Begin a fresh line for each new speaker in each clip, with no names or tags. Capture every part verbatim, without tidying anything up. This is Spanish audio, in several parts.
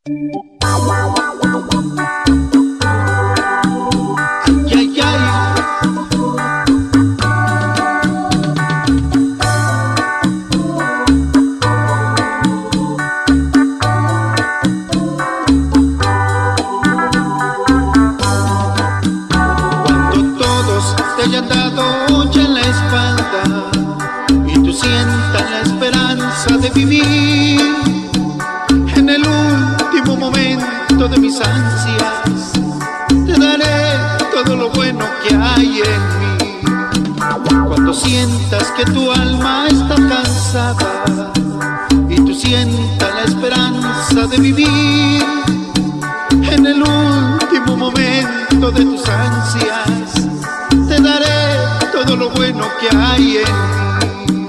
Ay, ay, ay. Cuando todos te hayan dado ya en la espalda y tú sientas la esperanza de vivir en el último momento de mis ansias, te daré todo lo bueno que hay en mí. Cuando sientas que tu alma está cansada y tú sientas la esperanza de vivir en el último momento de tus ansias, te daré todo lo bueno que hay en mí.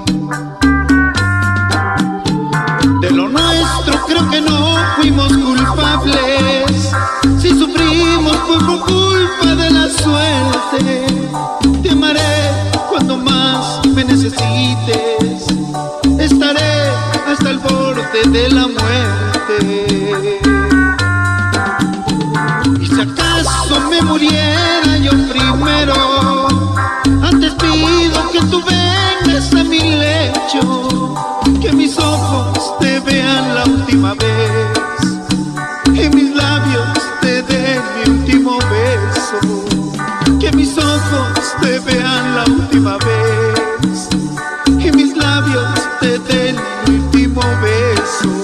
De lo nuestro creo que no fuimos culpables, si sufrimos fue por culpa de la suerte. Te amaré cuando más me necesites, estaré hasta el borde de la muerte. Y si acaso me muriera yo primero, antes pido que tú vengas a mi lecho, que mis ojos te vean la última vez y mis labios te den mi último beso, que mis ojos te vean la última vez y mis labios te den mi último beso.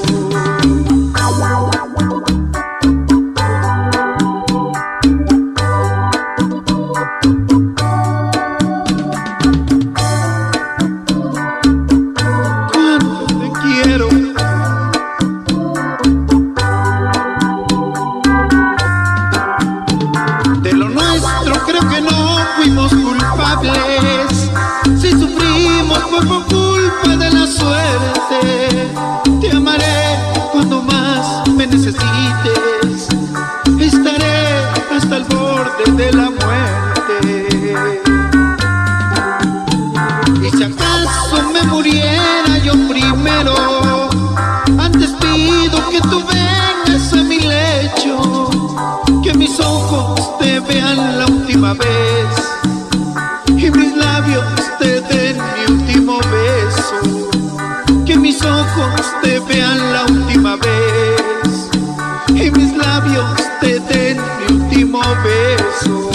Creo que no fuimos culpables, si sufrimos fue por culpa de la suerte. Te amaré cuando más me necesites, estaré hasta el borde de la muerte. Y si acaso me muriera yo primero, antes pido que tú vengas a mi lecho, que mis ojos te vean la última vez y mis labios te den mi último beso, que mis ojos te vean la última vez y mis labios te den mi último beso.